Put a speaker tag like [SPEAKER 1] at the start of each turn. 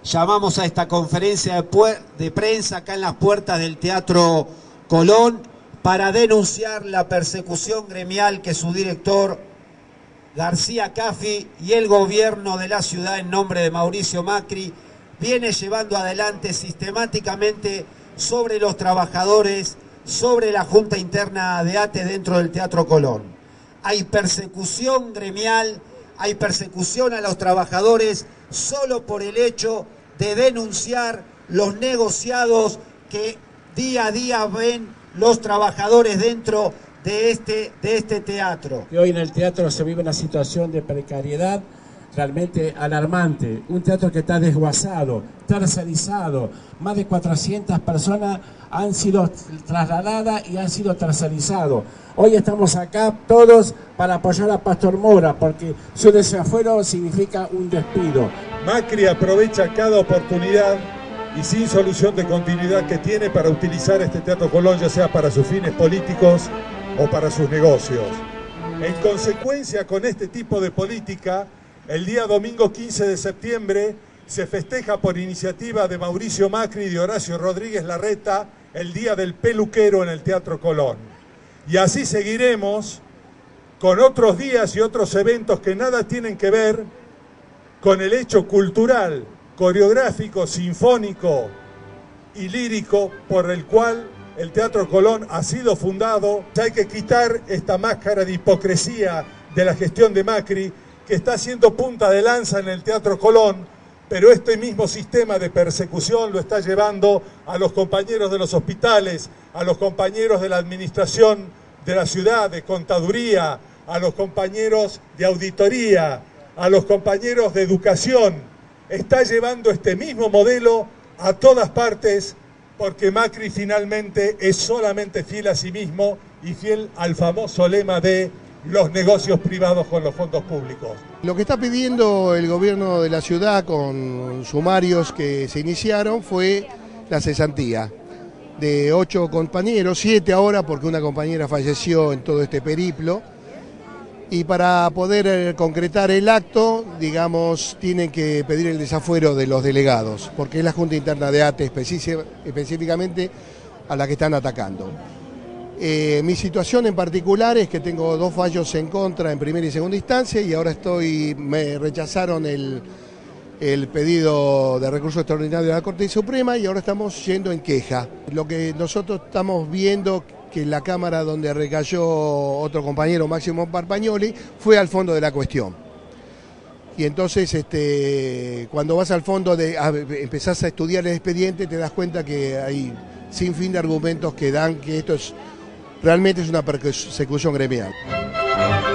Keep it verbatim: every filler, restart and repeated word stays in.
[SPEAKER 1] llamamos a esta conferencia de, de prensa acá en las puertas del Teatro Colón para denunciar la persecución gremial que su director García Caffi y el gobierno de la ciudad en nombre de Mauricio Macri viene llevando adelante sistemáticamente sobre los trabajadores, sobre la Junta Interna de ATE dentro del Teatro Colón. Hay persecución gremial, hay persecución a los trabajadores solo por el hecho de denunciar los negociados que día a día ven los trabajadores dentro de este, de este teatro.
[SPEAKER 2] Y hoy en el teatro se vive una situación de precariedad realmente alarmante, un teatro que está desguazado, tercerizado, más de cuatrocientas personas han sido trasladadas y han sido tercerizados. Hoy estamos acá todos para apoyar a Pastor Mora, porque su desafuero significa un despido.
[SPEAKER 3] Macri aprovecha cada oportunidad y sin solución de continuidad que tiene para utilizar este Teatro Colón, ya sea para sus fines políticos o para sus negocios. En consecuencia, con este tipo de política, el día domingo quince de septiembre se festeja por iniciativa de Mauricio Macri y de Horacio Rodríguez Larreta el Día del Peluquero en el Teatro Colón. Y así seguiremos con otros días y otros eventos que nada tienen que ver con el hecho cultural, coreográfico, sinfónico y lírico por el cual el Teatro Colón ha sido fundado. Hay que quitar esta máscara de hipocresía de la gestión de Macri, que está haciendo punta de lanza en el Teatro Colón, pero este mismo sistema de persecución lo está llevando a los compañeros de los hospitales, a los compañeros de la administración de la ciudad, de contaduría, a los compañeros de auditoría, a los compañeros de educación. Está llevando este mismo modelo a todas partes, porque Macri finalmente es solamente fiel a sí mismo y fiel al famoso lema de los negocios privados con los fondos públicos.
[SPEAKER 4] Lo que está pidiendo el gobierno de la ciudad con sumarios que se iniciaron fue la cesantía de ocho compañeros, siete ahora porque una compañera falleció en todo este periplo, y para poder concretar el acto, digamos, tienen que pedir el desafuero de los delegados, porque es la Junta Interna de ATE específicamente a la que están atacando. Eh, mi situación en particular es que tengo dos fallos en contra en primera y segunda instancia y ahora estoy, me rechazaron el, el pedido de recurso extraordinario de la Corte Suprema y ahora estamos yendo en queja. Lo que nosotros estamos viendo que en la Cámara donde recayó otro compañero, Máximo Parpagnoli, fue al fondo de la cuestión. Y entonces este, cuando vas al fondo, de, a, empezás a estudiar el expediente, te das cuenta que hay sin fin de argumentos que dan que esto es realmente es una persecución gremial.